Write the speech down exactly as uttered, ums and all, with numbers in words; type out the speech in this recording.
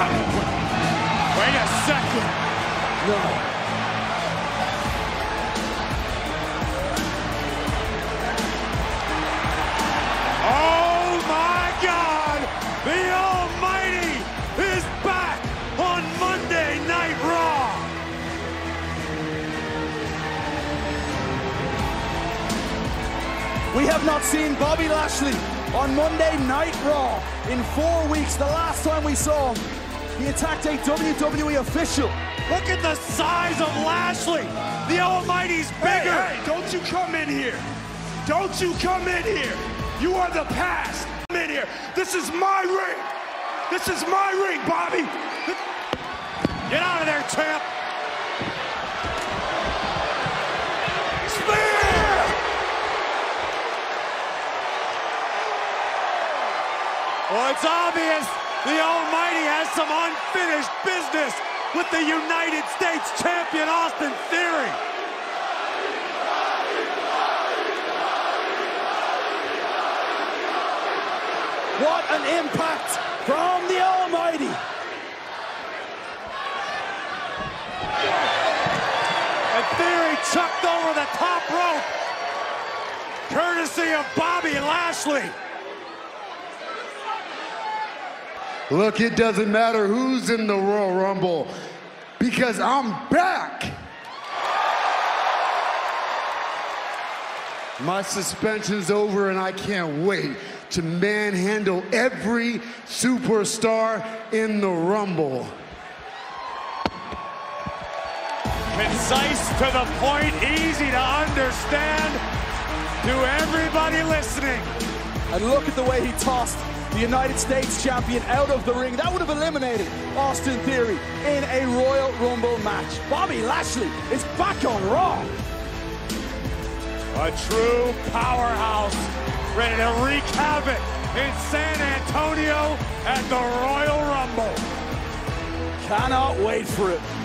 Wait a second. No. Oh my God! The Almighty is back on Monday Night Raw! We have not seen Bobby Lashley on Monday Night Raw in four weeks. The last time we saw him, he attacked a W W E official. Look at the size of Lashley! The Almighty's bigger! Hey, hey, don't you come in here! Don't you come in here! You are the past! Come in here! This is my ring! This is my ring, Bobby! Get out of there, champ! Spear! Well, it's obvious the Almighty has some unfinished business with the United States Champion Austin Theory. What an impact from the Almighty. And Theory chucked over the top rope, courtesy of Bobby Lashley. Look, it doesn't matter who's in the Royal Rumble because I'm back. My suspension's over and I can't wait to manhandle every superstar in the Rumble. Concise, to the point, easy to understand to everybody listening. And look at the way he tossed the United States champion out of the ring. That would have eliminated Austin Theory in a Royal Rumble match. Bobby Lashley is back on Raw. A true powerhouse, ready to wreak havoc in San Antonio at the Royal Rumble. Cannot wait for it.